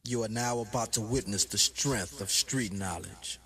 You are now about to witness the strength of street knowledge.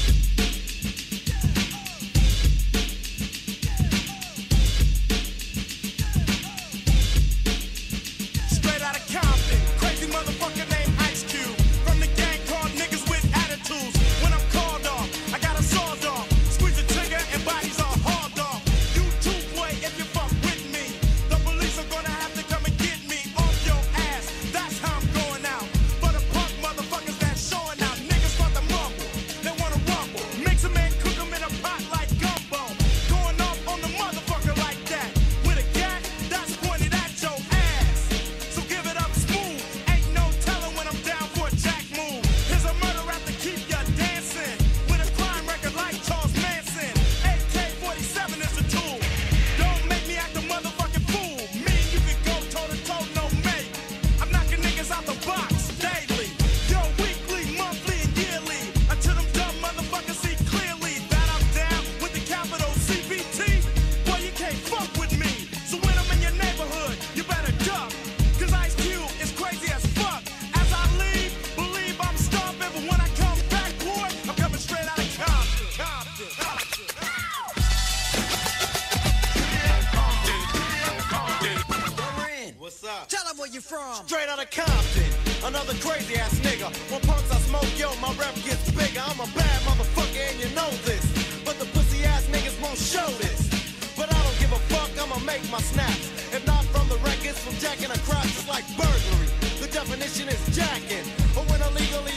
Straight out of Compton, crazy motherfucker named Ice Cube. From the gang called niggas with attitudes. When I'm called off, I got a sawed off. Squeeze the trigger and bodies are hauled off. You too, boy, if you fuck with me. The police are gonna have to come and get me off your ass. That's how I'm going out. For the punk motherfuckers that's showing out. Niggas start to mumble, they wanna rumble. Mix 'em and cook 'em in a pot like gumbo. Going off on the motherfucker like that. With a gat that's pointed at your ass. So give it up smooth. Ain't no telling when I'm down for a jack move. Here's a murder rap to keep ya dancing. With a crime record like Charles Manson. AK-47 is the tool. Don't make me act a motherfucking fool. Me and you can go toe to toe, no mate. I'm knocking niggas out the box daily. Yo, weekly, monthly, and yearly. Until them dumb motherfuckers see clearly that I'm down with the capital CPT. Boy, you can't fuck with me. So when I'm in your neighborhood, you better duck. Cause Ice Cube is crazy as fuck. As I leave, believe I'm stomping. But when I come back, boy, I'm coming straight out of Compton. What's up? Tell them where you from. Straight out of Compton, another crazy ass nigga. When punks I smoke, yo, my rep gets bigger. I'm a bad motherfucker and you know this. But the pussy ass niggas won't show this. But I don't give a fuck, I'ma make my snaps. If not from the records, from jacking a crotch, it's like burglary. The definition is jacking. But when illegally